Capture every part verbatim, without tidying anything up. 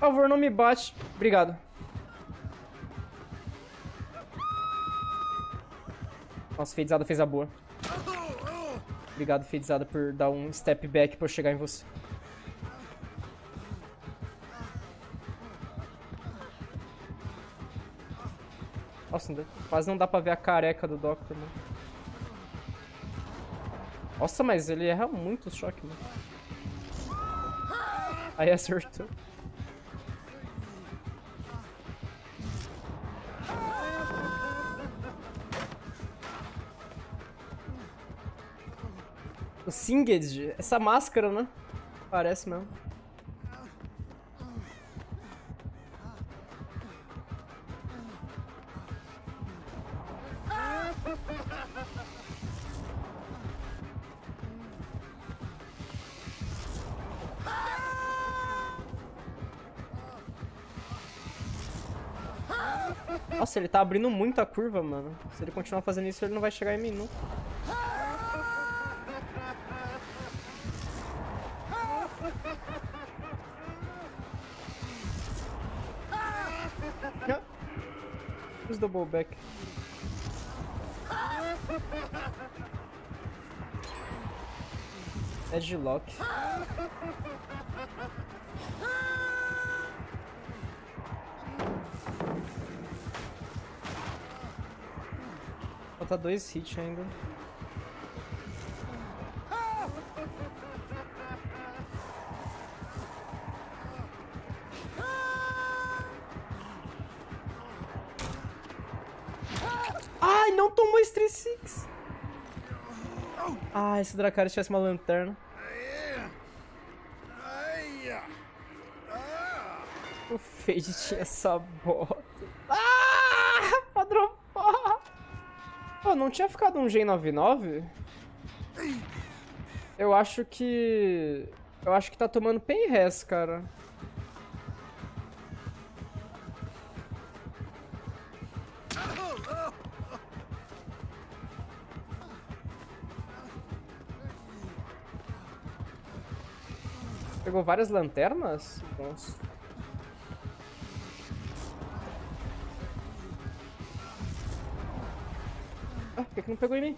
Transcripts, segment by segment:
favor, não me bate. Obrigado. Nossa, feitizada fez a boa. Obrigado, feitizada, por dar um step back pra eu chegar em você. Nossa, quase não dá pra ver a careca do Doctor, mano. Nossa, mas ele erra muito o choque, mano. Aí acertou. O Singed, essa máscara, né? Parece mesmo. Nossa, ele tá abrindo muito a curva, mano. Se ele continuar fazendo isso, ele não vai chegar em mim, não. Os double back. Edge lock. Falta dois hits ainda. Ai, não tomou Street Six. Ah, se o Dracarys tivesse uma lanterna. O Fade tinha essa bota. Ah, padrão. Pô, não tinha ficado um Gen noventa e nove? Eu acho que... Eu acho que tá tomando Pain Res, cara. Pegou várias lanternas? Nossa. Ah, por que que não pegou em mim?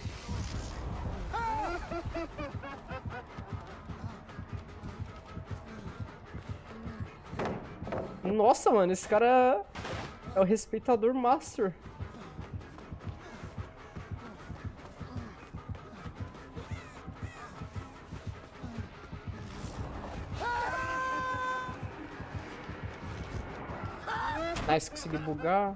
Nossa, mano, esse cara é o respeitador master. Nice, consegui bugar.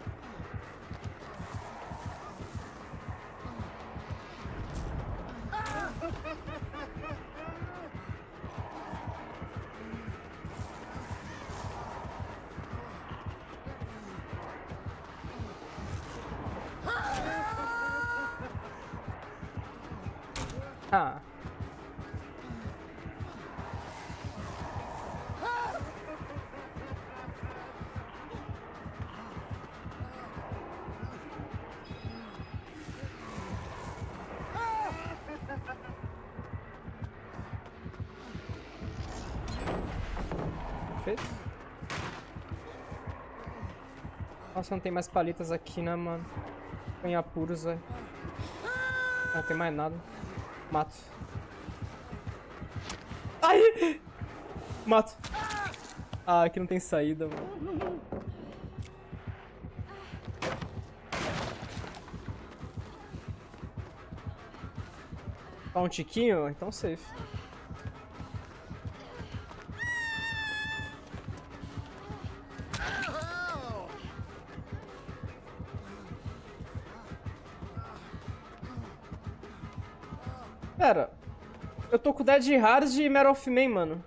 Ah. Fez? Nossa, não tem mais palitas aqui, né, mano? Tem apuros, velho. Não tem mais nada. Mato. Ai! Mato. Ah, aqui não tem saída, mano. Tá um tiquinho? Então safe. Pera, eu tô com Dead Hard e Metal of Man, mano.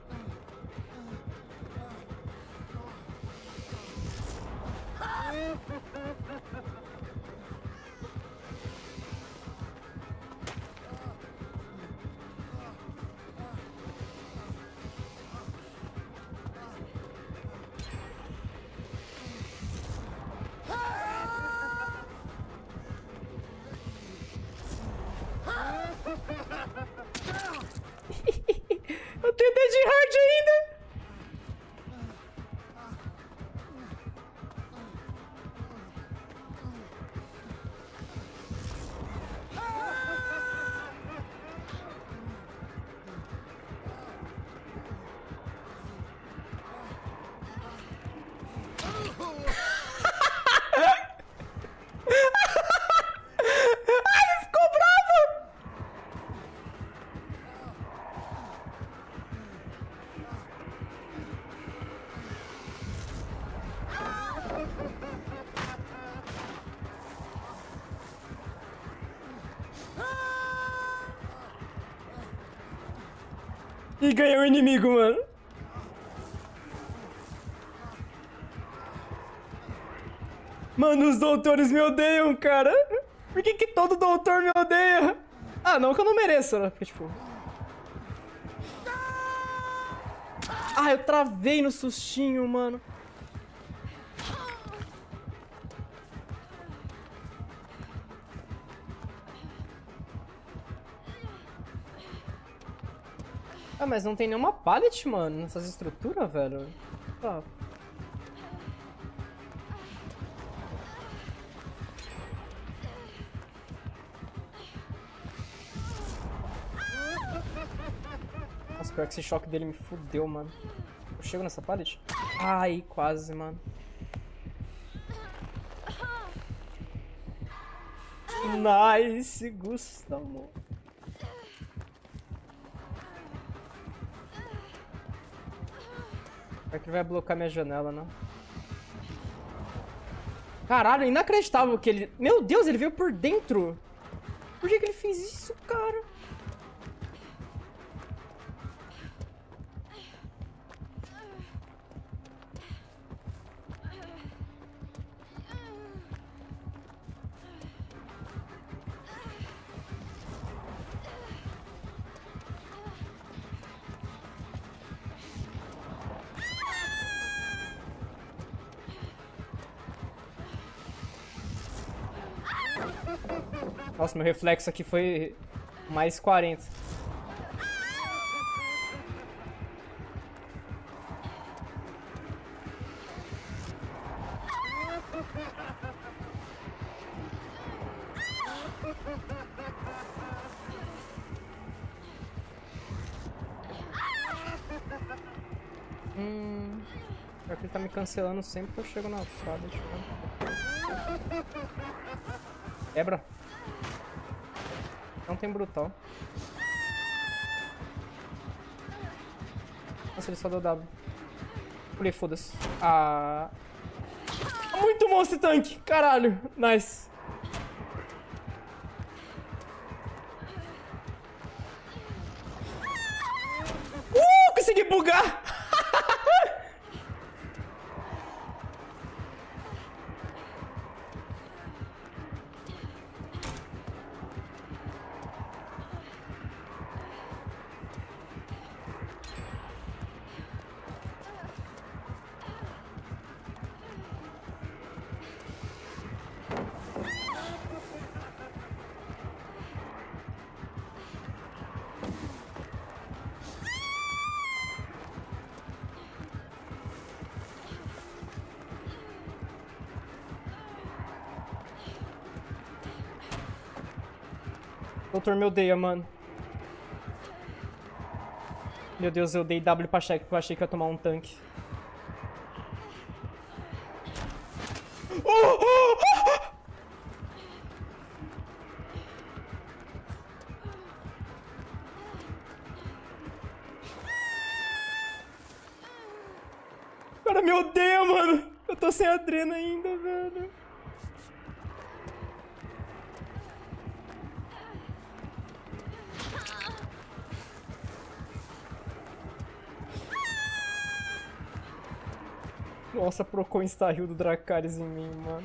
Eu tenho Dead E ganhou o inimigo, mano. Mano, os doutores me odeiam, cara. Por que que todo doutor me odeia? Ah, não que eu não mereça, né? Porque, tipo... Ah, eu travei no sustinho, mano. Ah, mas não tem nenhuma pallet, mano, nessas estruturas, velho. Ah. Nossa, pior que esse choque dele me fudeu, mano. Eu chego nessa pallet? Ai, quase, mano. Nice, Gustavo. Será que ele vai bloquear minha janela, não? Caralho, inacreditável que ele... Meu Deus, ele veio por dentro. Por que que ele fez isso, cara? Nossa, meu reflexo aqui foi mais quarenta. Hum... Pior que ele tá me cancelando sempre que eu chego na frada, tipo... Quebra. Não tem brutal. Nossa, ele só deu W. Pulei, foda-se. Ah... Muito monstro tanque! Caralho! Nice. Uh! Consegui bugar! Doutor me odeia, mano. Meu Deus, eu dei W pra cheque porque eu achei que ia tomar um tanque. Oh, oh, oh! O cara me odeia, mano. Eu tô sem adrena ainda, velho. Nossa, procou insta-heal do Dracarys em mim, mano.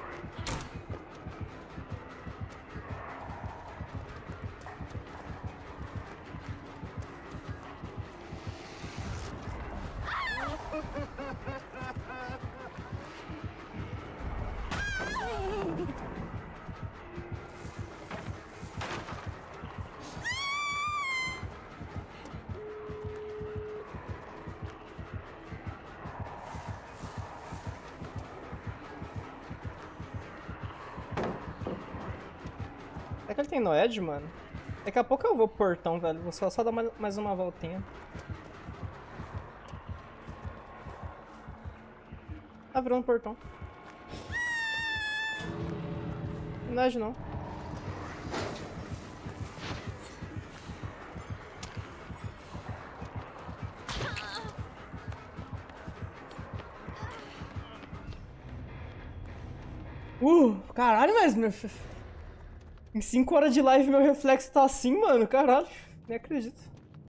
É que ele tem Noed, mano. Daqui a pouco eu vou pro portão, velho. Vou só, só dar mais uma voltinha. Tá virando um portão. Noed não. Uh, caralho, mas meu... Em cinco horas de live meu reflexo tá assim, mano. Caralho, nem acredito.